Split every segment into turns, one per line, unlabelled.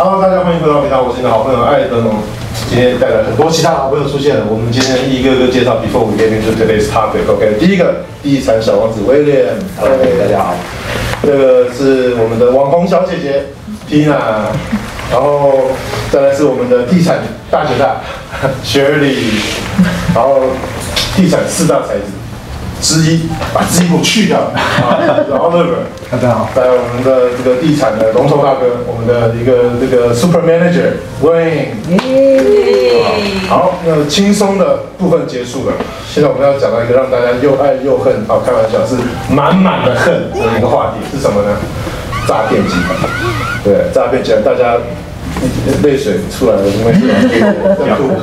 Hello， 大家欢迎回到频道，我是你的好朋友艾德农。今天带来很多其他好朋友出现了，我们今天一个个介绍。Before we get into today's topic，OK， 第一个地产小王子威廉，大家好。这个是我们的网红小姐姐 Tina， 然后再来是我们的地产大姐大 Shirley， 然后地产四大才子之一，把之一给我去掉，Oliver，
大家好。
还有我们的这个地产的龙头大哥，我们的一个这个 Super Manager Wayne。好，那轻松的部分结束了，现在我们要讲到一个让大家又爱又恨，好，开玩笑是满满的恨的一个话题是什么呢？诈骗集团。对，诈骗集团，大家泪水出来了，因为要哭。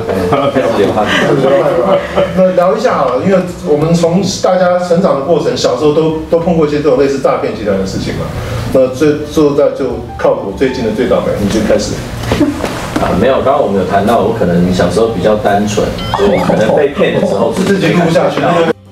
那聊一下好了，因为我们从大家成长的过程，小时候都碰过一些这种类似诈骗集团的事情嘛。那最在就靠我最近的最倒霉，你先开始。
没有，刚刚我们有谈到，我可能小时候比较单纯，所以可能被骗的时候
自己录不下去。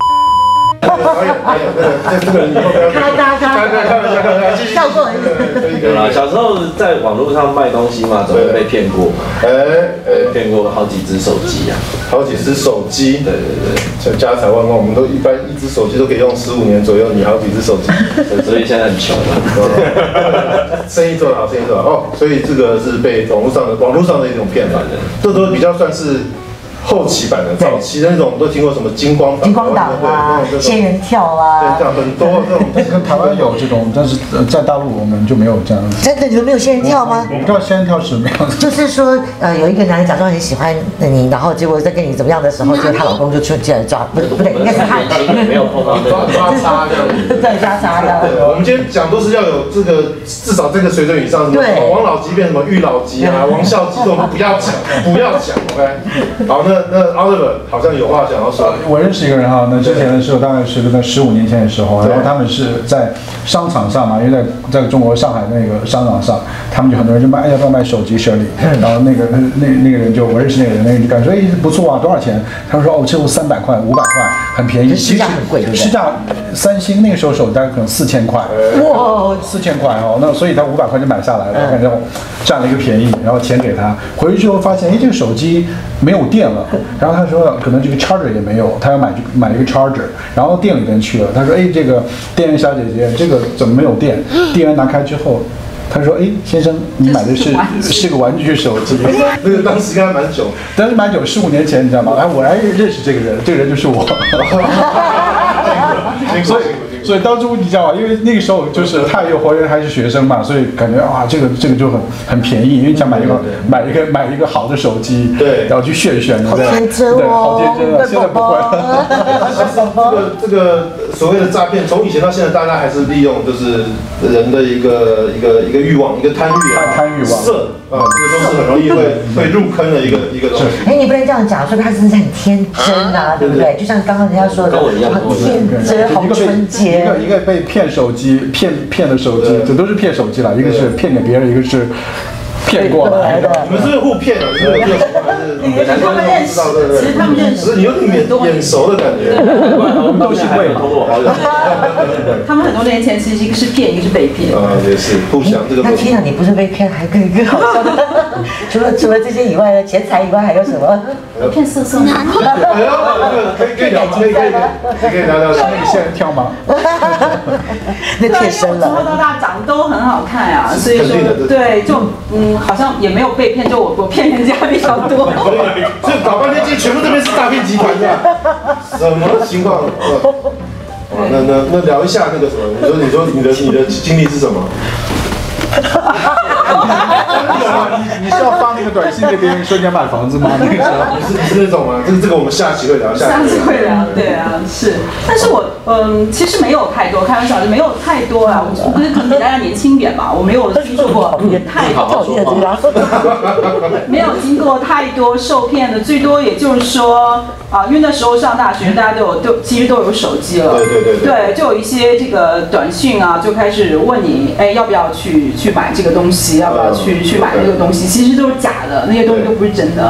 这个人以后不要开玩笑，继续。
对啦，小时候在网络上卖东西嘛，总会被骗过嘛。骗过好几只手机啊，
好几只手机。
对，
像家财万贯，我们都一般一只手机都可以用15年左右，你好几只手机，
所以现在很穷了。
生意做得好，生意做得好哦，所以这个是被网络上的一种骗法，这都比较算是后期版的，早期的那种都听过什么金光
党啊，仙人跳啊，
对，很多这种。
跟台湾有这种，但是在大陆我们就没有这样。
真的，你们没有仙人跳吗？
我不知道仙人跳是什么样子。
就是说，有一个男人假装很喜欢你，然后结果在跟你怎么样的时候，就她老公就出来抓，不对，应该是他
没有碰到
抓叉这样子，
对，抓叉的。
我们今天讲都是要有这个至少这个水准以上，什么王老吉变什么玉老吉啊，王孝吉这种不要讲 ，OK。好，那 Oliver 好像有话想要说。
我认识一个人哈，那之前的时候大概是在15年前的时候，然后他们是在商场上嘛，因为在中国上海那个商场上，他们就很多人就要不要卖手机设立，然后那个人就我认识那个人，就感觉不错啊，多少钱？他们说这300块、500块，很便宜，
市价很贵，对不对？
市价三星那个时候手机大概可能4000块，哇，4000块哦，那所以他500块就买下来了，感觉占了一个便宜，然后钱给他，回去之后发现，这个手机没有电了，然后他说可能这个 charger 也没有，他要买一个 charger， 然后店里边去了，他说这个店员小姐姐，这个怎么没有电？店员拿开之后。他说：“先生，你买的是个玩具手机。
那个当时应该蛮久，
当时蛮久，15年前，你知道吗？我还认识这个人，这个人就是我。所以当初你知道吗？因为那个时候就是他也有活人还是学生嘛，所以感觉这个就很便宜，因为想买一个好的手机，对，然后去炫，
好天真哦，
好天真啊！现在不会。
这个所谓的诈骗，从以前到现在，大家还是利用就是人的一个欲望，一个贪欲色啊，这个都是很容易会入坑的一个东西。
你不能这样讲，说他是很天真啊，对不对？就像刚刚人家说的，很天真，好纯洁。
一个被骗手机骗的手机，这都是骗手机了，一个是骗给别人，一个是骗过来的。
你们是互骗的，是不是？
他们认识，其实他们认识，
你有点眼熟的感觉。
我们都是会
他们很多年前其实一个是骗，一个是被骗。
也是互相这个。
那天啊，你不是被骗，还更好笑的。除了这些以外呢，钱财以外还有什么？
骗色色吗？
可以聊，可以聊聊。
仙人跳吗？
那骗深了。
从小到大长得都很好看啊，所以说对，就好像也没有被骗，就我骗人家比较多。
所以搞半天，全部这边是诈骗集团的，什么情况？那聊一下那个什么？你说你的经历是什么？
你是要发那个短信给别人说你要买房子吗？那个时候
你是那种吗？这个我们下期会聊。
下期会聊，对啊，是。但是我其实没有太多，开玩笑就没有太多啊。我不是可能比大家年轻一点嘛，我没有听说过太多，没有经过太多受骗的，最多也就是说因为那时候上大学，大家其实都有手机了，对，就有一些这个短讯啊，就开始问你，要不要去买这个东西，要不要去买这个东西，其实都是假的，那些东西都不是真的。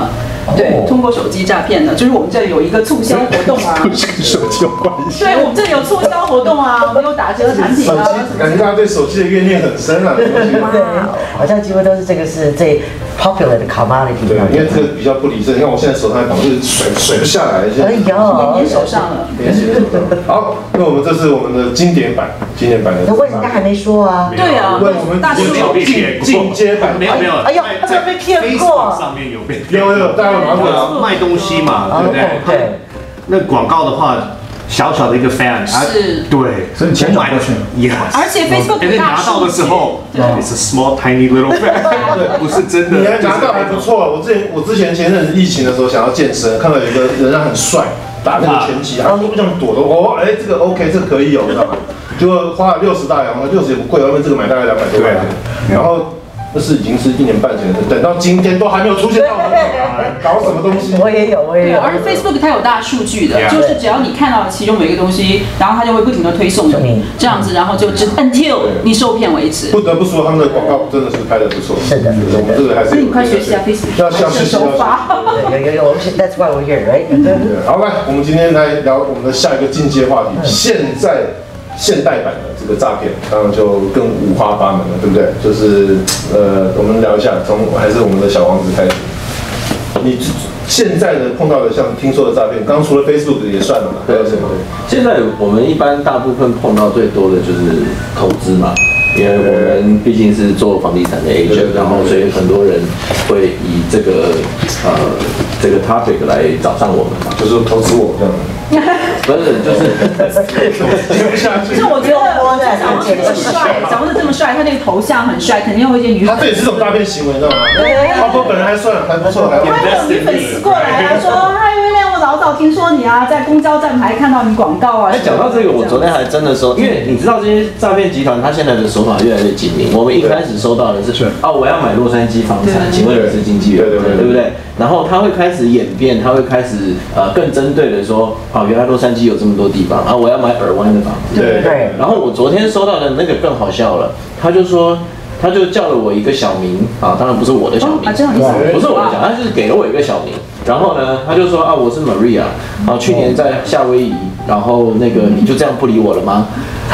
对，通过手机诈骗的，就是我们这里有一个促销活动啊，
跟手机有关系。
对，我们这里有促销活动啊，我们有打折产品啊。
感觉大家对手机的怨念很深啊。
对，好像几乎都是这个是最 popular 的 commodity。
对，因为这个比较不理智。你看我现在手上绑就是水不下来，
哎呦，
粘手上了。
好，那我们这是我们的经典版的。
那为什么还没说啊？
对啊，
为我们
大数据
进阶版
没有。
哎呦，他们被骗过。
上面有被
有，大家有
卖东西嘛，对不对？
对。
那广告的话，小小的一个 fan，
是，
对，
所以钱转过去了。
而且 Facebook
拿到的时候 ，it's a small tiny little fan， 不是真的。
你还拿到还不错。我之前前阵子疫情的时候想要健身，看到有一个人家很帅，打那个拳击，然后都不想躲的，这个 OK， 这个可以有，知道吗？结果花了60大洋，60也不贵，外面这个买大概200多块，然后。那是已经是1年半前的，等到今天都还没有出现到，搞什么东西？
我也有。
而 Facebook 它有大数据的，就是只要你看到其中某一个东西，然后它就会不停的推送你，这样子，然后就until 你受骗为止。
不得不说，他们的广告真的是拍得不错。
是的，
我们这个还是。
那你快学习下 Facebook
要学习
手法。
有 ，That's why we're here, right？
好，来，我们今天来聊我们的下一个进阶话题，现代版的这个诈骗，当然就更五花八门了，对不对？就是我们聊一下，还是我们的小王子开始。你现在的碰到的，像听说的诈骗，刚除了 Facebook 也算了嘛？还有什么？
现在我们一般大部分碰到最多的就是投资嘛，因为我们毕竟是做房地产的 agent， 然后所以很多人会以这个 topic 来找上我们嘛，
就是投资我这样。
不是，就是
其实我觉得小王子这么帅，他那个头像很帅，肯定会有一些女粉。
他这也是种诈骗行为，你知道吗？他本人还算还不错，还
会有女粉丝过来啊，说嗨威廉，我早听说你啊，在公交站牌看到你广告啊。
讲到这个，我昨天还真的说，因为你知道这些诈骗集团，他现在的手法越来越精明。我们一开始收到的是我要买洛杉矶房产，请问你是经纪人，对不对？然后他会开始演变，他会开始更针对的说，原来洛杉矶有这么多地方啊，我要买尔湾的房子。
对。
然后我昨天收到的那个更好笑了，他就叫了我一个小名啊，当然不是我的小名，不是我的小名，他就是给了我一个小名。然后呢，他就说我是 Maria， 去年在夏威夷，然后那个你就这样不理我了吗？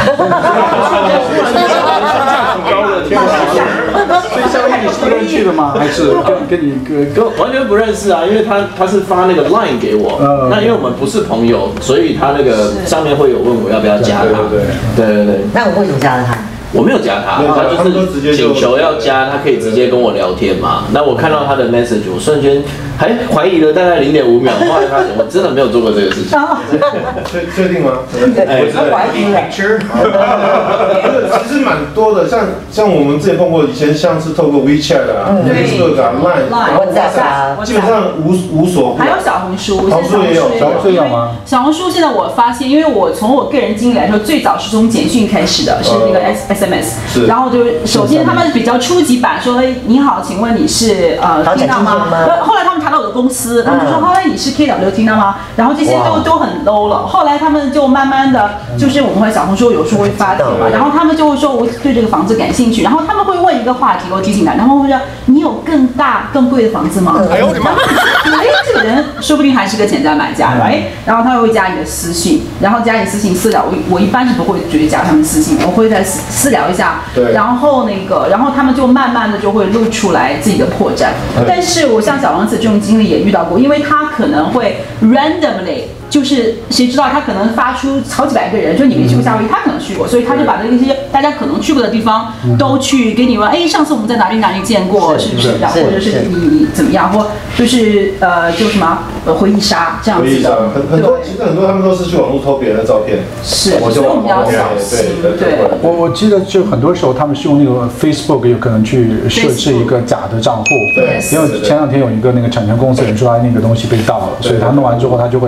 所以夏威夷你是认去的吗？还是跟你
完全不认识啊？因为他是发那个 line 给我，那因为我们不是朋友，所以他那个上面会有问我要不要加他。对。
那我为什么加了他？
我没有加他，他就是请求要加，他可以直接跟我聊天嘛。那我看到他的 message， 我瞬间还怀疑了大概0.5秒，后来发现我真的没有做过这个事情。
确定吗？
怀疑了。
其实蛮多的，像我们之前碰过，以前像是透过 WeChat 啊、Facebook 啊、Line， 基本上无所不。
还有小红书，
小红书也有，
小红书有吗？
小红书现在我发现，因为我从我个人经历来说，最早是从简讯开始的，是那个 SMS， 然后就是首先他们比较初级版，说你好，请问你是听到吗？后来他们查到我的公司，他们说后来你是 KW 听到吗？然后这些都很 low 了。后来他们就慢慢的，就是我们会小红书有时候会发帖嘛，然后他们就会说我对这个房子感兴趣，然后他们会问一个话题，我提醒他，然后会说你有更大更贵的房子吗？哎呦我的妈！这个人说不定还是个潜在买家 ，right？ 然后他会加你的私信，然后加你私信私聊，我一般是不会直接加他们私信，我会再私聊一下，然后然后他们就慢慢的就会露出来自己的破绽。但是我像小王子这种经历也遇到过，因为他可能会 randomly。就是谁知道他可能发出好几百个人，就你没去过夏威夷，他可能去过，所以他就把那些大家可能去过的地方都去给你问，上次我们在哪里见过，是不是这样，或者是你怎么样，或就是就什么回忆杀这样子的。
很多其实很多他们都是去网络偷别人的照片，
是，所以我们要小心。对，
我记得就很多时候他们是用那个 Facebook 有可能去设置一个假的账户，因为前两天有一个那个产权公司人说他那个东西被盗了，所以他弄完之后他就会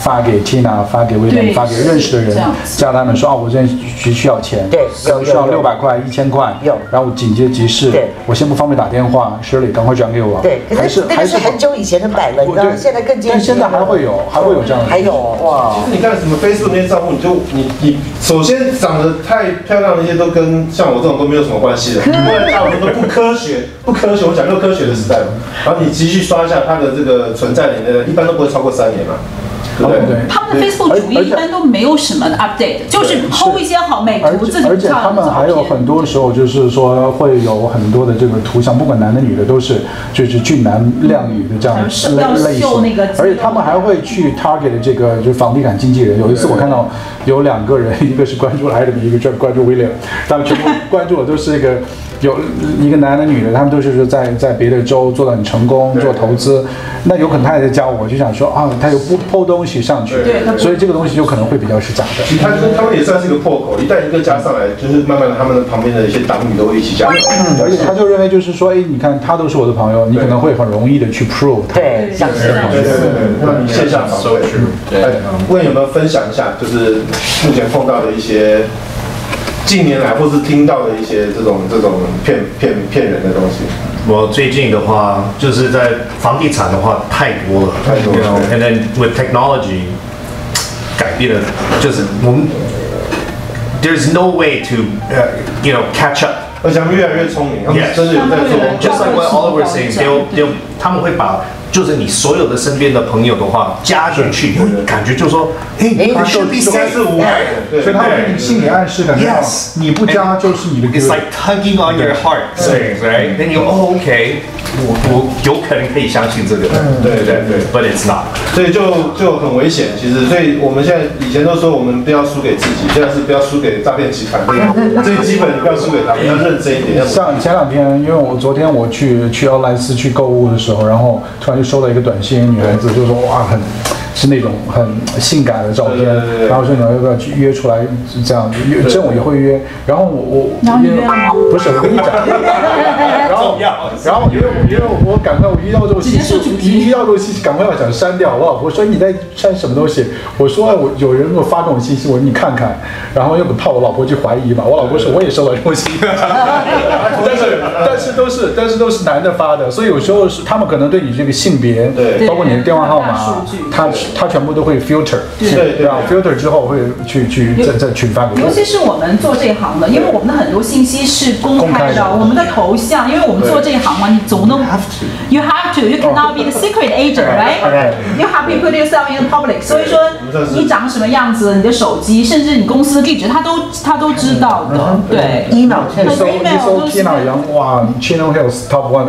发给 Tina， 发给威廉，发给认识的人，叫他们说啊，我这需要钱，
对，
需要600块、1000块，
有，
然后紧接急事，
对，
我先不方便打电话，Shirley赶快转给我，
对，可是那个是很久以前的版了，你知道，现在更坚持，
但现在还会有这样的，
还有哇，
其实你看什么 Facebook 那些账户，你首先长得太漂亮的那些都跟像我这种都没有什么关系的，不然大部分都不科学，我讲究科学的时代嘛，然后你继续刷一下它的这个存在年的，一般都不会超过3年嘛。对不对？
他们的 Facebook 主页一般都没有什么 update， 就是 PO 一些好美图，自己
而且他们还有很多时候就是说会有很多的这个图像，不管男的女的都是就是俊男靓女的这样类型，而且他们还会去 target 这个就是房地产经纪人。有一次我看到有2个人，一个是关注了 Adam， 一个关注 William， 他们全部关注的都是有一个男的女的，他们都是在别的州做得很成功，做投资。那有可能他也在教我，就想说啊，他又不抛东西上去，所以这个东西就可能会比较是假的。
其实他们也算是一个破口，一旦一个加上来，就是慢慢的他们的旁边的一些党羽都会一起加。
而且他就认为就是说，哎，你看他都是我的朋友，你可能会很容易的去 prove 他。
对，像是
对，那你线下访问，问有没有分享一下，就是目前碰到的一些。近年来或是听到的一些这种骗人的东西。
我最近的话，就是在房地产的话太多了，and then with technology 改变了，就是我们 there's no way to catch up。
而且他们越来越聪明，他们真的有在做。
Just like what Oliver saying，他们会把。就是你所有的身边的朋友的话加进去，你会感觉就是说，哎，他
是无害的，
所以他会给你心理暗示感觉，你不加就是你的。
It's like tugging on your heart, right? Then you OK， 我有可能可以相信这个，对，but it's not。
所以就很危险，其实，所以我们现在以前都说我们不要输给自己，现在是不要输给诈骗集团，最基本不要输给他们，要认真一点。
像前2天，因为昨天我去奥莱斯去购物的时候，然后突然就收到一个短信，女孩子就说哇是那种很性感的照片，然后说你要不要去约出来这样，这种也会约，然后我不是我跟你讲，然后因为我赶快我遇到这种信息，赶快要想删掉。我老婆说你在删什么东西？我说我有人给我发这种信息，我说你看看，然后又怕我老婆去怀疑吧。我老婆说我也收到这种信息，但是都是男的发的，所以有时候是他们可能对你这个性别，包括你的电话号码，他全部都会 filter， 对吧 ？filter 之后会去再群发给我。
尤其是我们做这一行的，因为我们的很多信息是公开的，我们的头像，因为我们做这一行嘛，你总能 you cannot be the secret agent, right? You have to put yourself in the public。所以说你长什么样子，你的手机，甚至你公司的地址，他都知道的。对
，email
搜 Tina 杨哇 ，Chino Hills Top 1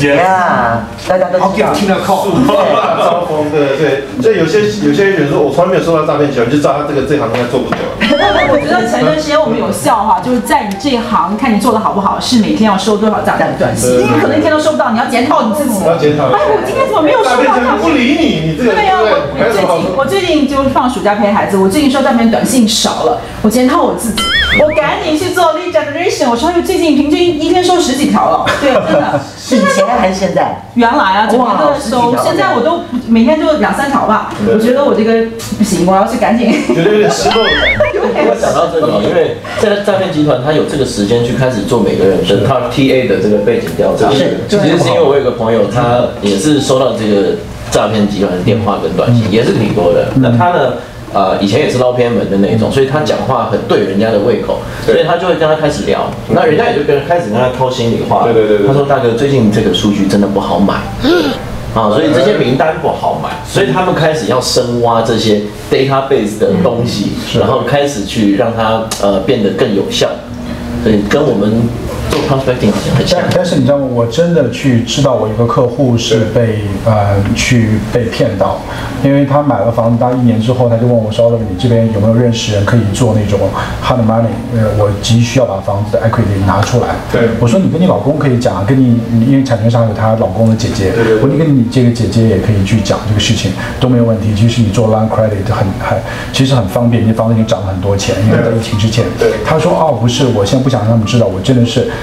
agent，
大家都知道。
Tina call，
招风，对，所以有些人说，我从来没有收到诈骗集团，就知道他这行应该做不久。
我觉得前段时间我们有笑话，就是在你这一行看你做的好不好，是每天要收多少诈骗短信，你可能一天都收不到，你要检讨你自己。
要检讨。
哎，我今天怎么没有收到？
他不理你，这个
对呀，我最近就放暑假陪孩子，我最近收诈骗短信少了，我检讨我自己，我赶紧去做 lead generation， 我说最近平均一天收10几条了，对，真的。
是以前还是现在？
原来啊，整天都在收，现在我都每天就2、3条吧。我觉得我这个不行，我要去赶紧。
觉得有点失落。
我想到这个，因为在诈骗集团，他有这个时间去开始做每个人的他 TA 的这个背景调查。其实是因为我有个朋友，他也是收到这个诈骗集团的电话跟短信，也是挺多的。那他呢？以前也是捞偏门的那种，所以他讲话很对人家的胃口，所以他就会跟他开始聊，那人家也就开始跟他掏心里话。对。他说大哥，最近这个数据真的不好买，所以这些名单不好买，所以他们开始要深挖这些 database 的东西，然后开始去让它变得更有效，所以跟我们做 prospecting 好像很像。
但是你知道吗？我真的去知道我一个客户是被骗到，因为他买了房子，大概1年之后，他就问我说：“你这边有没有认识人可以做那种 hard money？ 我急需要把房子的 equity 拿出来。”
对，
我说你跟你老公可以讲，因为产权上有她老公的姐姐，我说你跟你这个姐姐也可以去讲这个事情都没有问题。其实你做 line credit 其实很方便，你房子已经涨了很多钱，因为在疫情之前。对，他说哦不是，我现在不想让他们知道，我真的是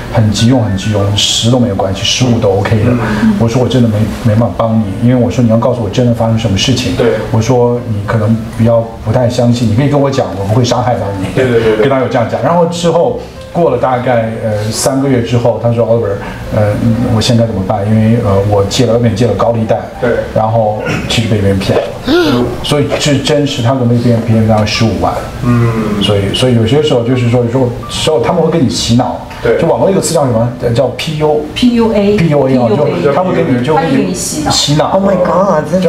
很急用，10都没有关系，15都 OK 的。我说我真的没办法帮你，因为我说你要告诉我真的发生什么事情。
对，
我说你可能不太相信，你可以跟我讲，我不会伤害到你。
对，
跟他有这样讲。然后之后过了大概3个月之后，他说 Oliver，我现在怎么办？因为我外面借了高利贷，
对，
然后其实被别人骗了，所以是真实，他可能被别人骗大概15万。所以有些时候就是说，有时候他们会跟你洗脑。
对，
就网络一个词叫什么？叫 PUA 就他会给你洗脑。
Oh my god， 真的。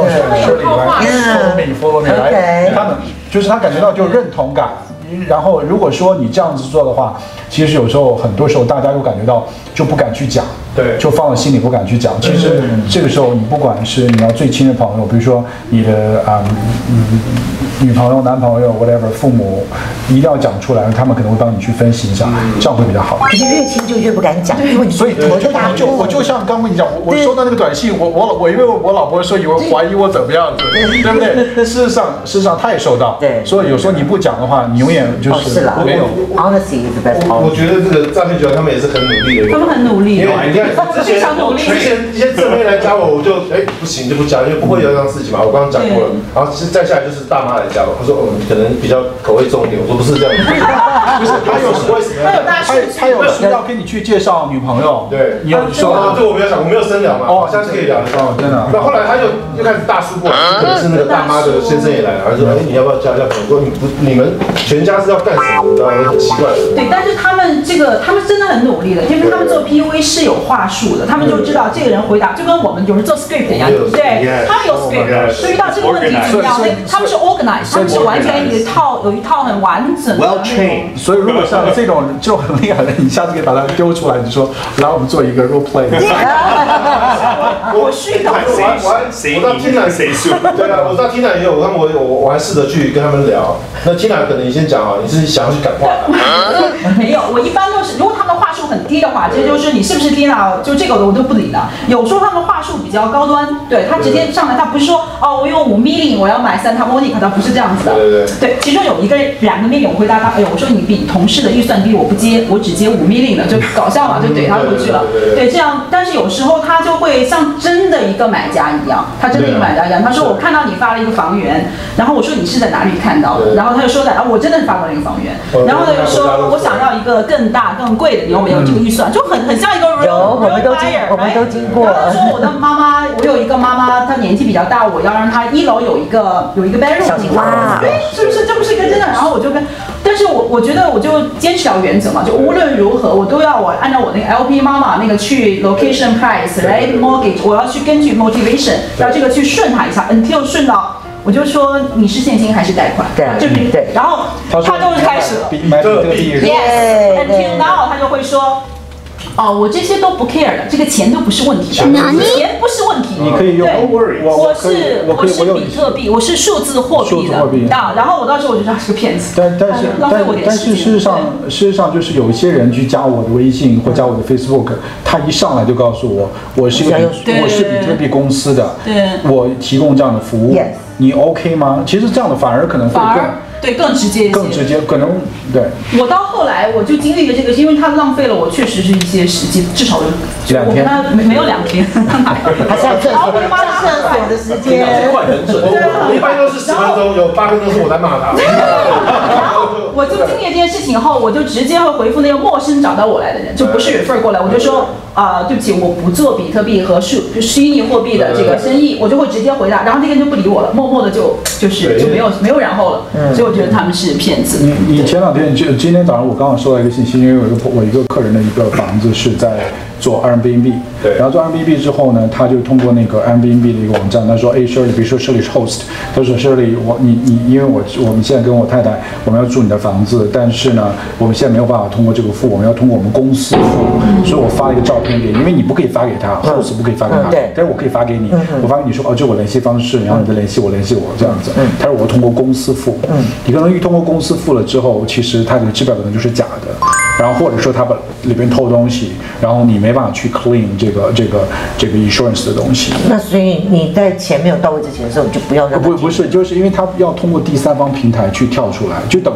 follow me，他们就是他感觉到就认同感。然后如果说你这样子做的话，其实有时候很多时候大家又感觉到就不敢去讲，
对，
就放在心里不敢去讲。其实这个时候你不管是你要最亲的朋友，比如说你的女朋友、男朋友 whatever， 父母一定要讲出来，他们可能会帮你去分析一下，这样会比较好。
可是越亲就越不敢讲，因为
所以我就像刚跟你讲，我收到那个短信，我因为我老婆说以为怀疑我怎么样子，对不对？事实上她也收到，
对，
所以有时候你不讲的话，你永远就是没有。
Honesty is the best policy。
我觉得这个诈骗集团他们也是很努力的，
他们很努力，
因为你看
非常努力。
之前一些正妹来加我就不行就不加，因为不会有这样事情嘛，我刚刚讲过了。然后再下来就是大妈来加我，她说可能比较口味重一点，我说不是这样，不是他有需要跟你去介绍女朋友，对，你有说这我没有想，我没有深聊嘛，下次可以聊的真的。那后来他又开始大叔过来，可能是那个大妈的先生也来了，他说你要不要加朋友？说你们全家是要干什么？你知道吗？很奇怪的。
对，但是他们真的很努力的，因为他们做 PUA 是有话术的，他们就知道这个人回答就跟我们有时做 script 一样，对，他们有 script， 所以遇到这个问题怎么样？他们是 organize， 他们是完全有一套很完整的。
Well trained。
所以如果像这种很厉害的，你下次可以把它丢出来，你说来我们做一个 role play。
我去的，
我到 Tina 对啊，我到 Tina 也有，我还试着去跟他们聊。那 Tina 可能你先讲啊，你是想要去感化他？
没有，我一般都是，如果他们的话术很低的话，这就是你是不是 Tina， 就这个我都不理的。有时候他们话术比较高端，对他直接上来，他不是说我用5 million 我要买Santa Monica，他不是这样子的。对，其中有2个 million 我回答他，我说你比同事的预算低，我不接，我只接5 million 的，就搞笑嘛，就怼他回去了。对，这样，但是有时候他就会像真的一个买家一样，他说我看到你发了一个房源，然后我说你是在哪里看到的？然后他就说我真的发过那个房源，然后他就说我想要一个更大更贵的，你有没有这个预算？就很像一个 real buyer，
我们都经过。
然后他说我的妈妈，我有一个妈妈，她年纪比较大，我要让她1楼有一个 bedroom，
哇，
是不是？这不是一个真的？然后我就但是我觉得我就坚持条原则嘛，就无论如何我都要按照我那个 LP 妈妈那个去 location price 来 mortgage， 我要去根据 motivation， 然后这个去顺他一下 ，until 顺到。我就说你是现金还是贷款？对，然后他就开始了。Yes，until now 他就会说。我这些都不 care 的，这个钱都不是问题的，钱不是问题。
你可以用，
我是比特币，我是数字货币的然后我到时候我就知道是个骗子，浪费我点时间。
但事实上就是有一些人去加我的微信或加我的 Facebook， 他一上来就告诉我是比特币公司的，我提供这样的服务，你 OK 吗？其实这样的反而可能会
更直接一些，
可能对。我
到后来我就经历了这个，因为他浪费了我确实是一些时间，至少
2天，
他没有2天，
还是要正所的时间，
很准。
一般都是10分钟，有8分钟是我在骂他。
然后我就经历了这件事情后，我就直接会回复那个陌生找到我来的人，就不是 refer 过来，我就说对不起，我不做比特币和虚拟货币的这个生意，我就会直接回答，然后那个人就不理我了，默默的就没有然后了，所以我觉得他们是骗子。
你前2天今天早上我刚好收到一个信息，因为我一个客人的一个房子是在做 Airbnb， 然后做 Airbnb 之后呢，他就通过那个 Airbnb 的一个网站，他说Shirley， 比如说 Shirley 是 host， 他说 Shirley， 因为我们现在跟我太太我们要住你的房子，但是呢我们现在没有办法通过这个付，我们要通过我们公司付，所以我发了一个照片给你，因为你不可以发给他 ，host 不可以发给他，但是我可以发给你，我发给你说这我联系方式，然后你再联系我这样子，他说我通过公司付，你可能通过公司付了之后，其实他这个支票可能就是假的，然后或者说他把里边偷东西，然后你没办法去 clean 这个 insurance 的东西。
那所以你在钱没有到位之前的时候，你就不要让他。
不是，就是因为他要通过第三方平台去跳出来，就等于说就跟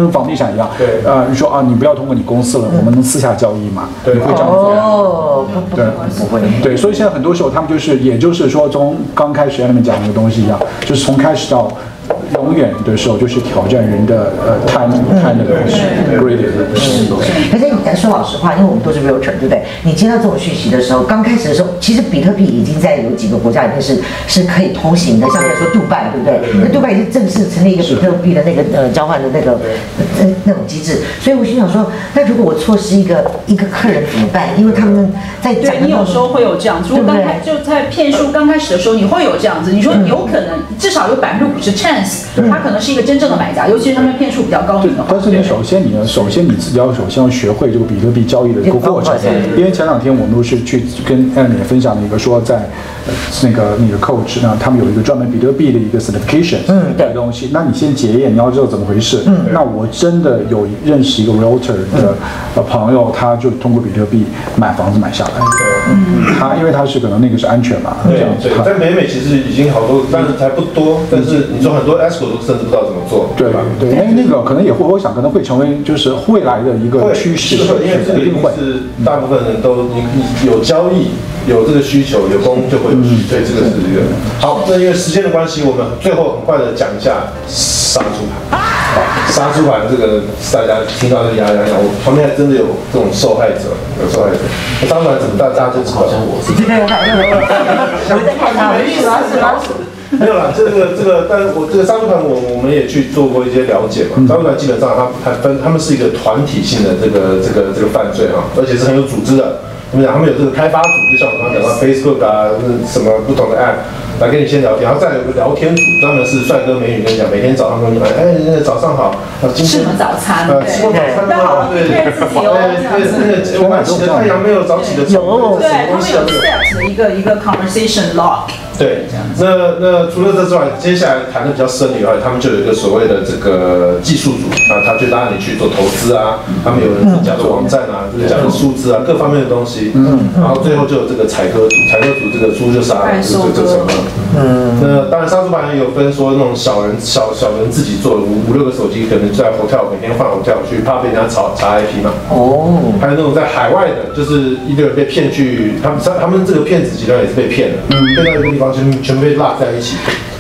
跟房地产一样，
对，
你说啊，你不要通过你公司了，我们能私下交易吗？
对，
你会这样做？
哦，不会。
对，所以现在很多时候他们就是，也就是说，从刚开始他们讲的东西一样，就是从开始到永远的时候，就是挑战人的time 的东西 ，graded 的东西。
可是你说老实话，因为我们都是 realtor， 对不对？你接到这种讯息的时候，刚开始的时候，其实比特币已经在有几个国家里面是可以通行的，像比如说杜拜，对不对？那杜拜已经正式成立一个比特币的那个交换的那种机制。所以我心想说，那如果我错失一个客人怎么办？因为他们在讲，
对你有时候会有这样子，如果就在骗术刚开始的时候，你会有这样子，你说有可能至少有50%chance，他可能是一个真正的买家，尤其是他们骗术比较高明的话。
但是你首先你自己要学会这个比特币交易的一个过程，因为前2天我们都是去跟 Ellen 也分享了一个说在那个coach 呢，他们有一个专门比特币的一个 certification 的东西，那你先检验，你要知道怎么回事。那我真的有认识一个 realtor 的朋友，他就通过比特币买房子买下来。他因为他是可能那个是安全嘛，这样子。
在北美其实已经好多，但是还不多。但是你说很多 escrow 都甚至不知道怎么做，对吧？
对，因为那个可能也会，我想可能会成为就是未来的一个趋势，
因为这个一定是大部分人都你有交易。有这个需求，有供就会有需，所以这个是一个好。那因为时间的关系，我们最后很快的讲一下杀猪盘。杀猪盘这个大家听到这个牙痒痒，我旁边还真的有这种受害者，杀猪盘怎么大家就知道？
我在看他，
没有啦，这个，但是我这个杀猪盘我们也去做过一些了解嘛。杀猪盘基本上他们是一个团体性的这个犯罪啊，而且是很有组织的。怎么讲？他们有这个开发组，就像我刚刚讲到 Facebook 啊，什么不同的 App 来跟你先聊天，然后再有个聊天组，专门是帅哥美女跟你讲，每天早上都来，早上好，今天
吃什么早餐？
吃过早餐吗？对，我们起的太阳没有早起的
有，对，他们有 set 的一个 conversation log。
对，那除了这之外，接下来谈的比较深以外，他们就有一个所谓的这个技术组啊，他就拉你去做投资啊，他们有人自家的网站啊，加入数字啊，各方面的东西，然后最后就有这个采割组这个猪就杀了，就成了。那当然杀猪盘也有分说那种小人自己做5、6个手机，可能在 hotel 每天换 hotel 去，怕被人家查 IP 嘛。哦。还有那种在海外的，就是一个人被骗去，他们这个骗子集团也是被骗的，骗到一个地方全被拉在一起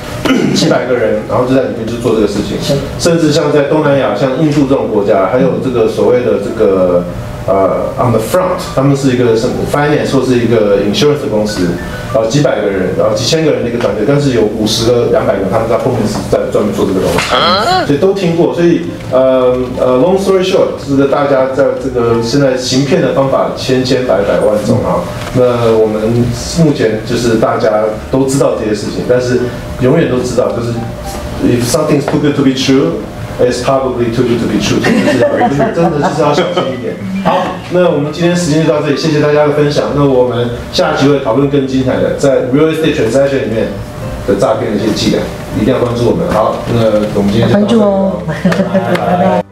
，700个人，然后就在里面就做这个事情，甚至像在东南亚，像印度这种国家，还有这个所谓的这个on the front， 他们是一个什么 finance 或是一个 insurance 的公司，然后几百个人，然后几千个人的一个团队，但是有50个、200个，他们在后面是在专门做这个东西，所以都听过。所以long story short， 这个大家在这个现在行骗的方法千百万种啊。那我们目前就是大家都知道这些事情，但是永远都知道，就是 if something's too good to be true。It's probably too good to be true， 真的就是要小心一点。好，那我们今天时间就到这里，谢谢大家的分享。那我们下集会讨论更精彩的，在 real estate transaction 里面的诈骗的一些伎俩，一定要关注我们。好，那我们今天就到这里。
关注哦，拜拜。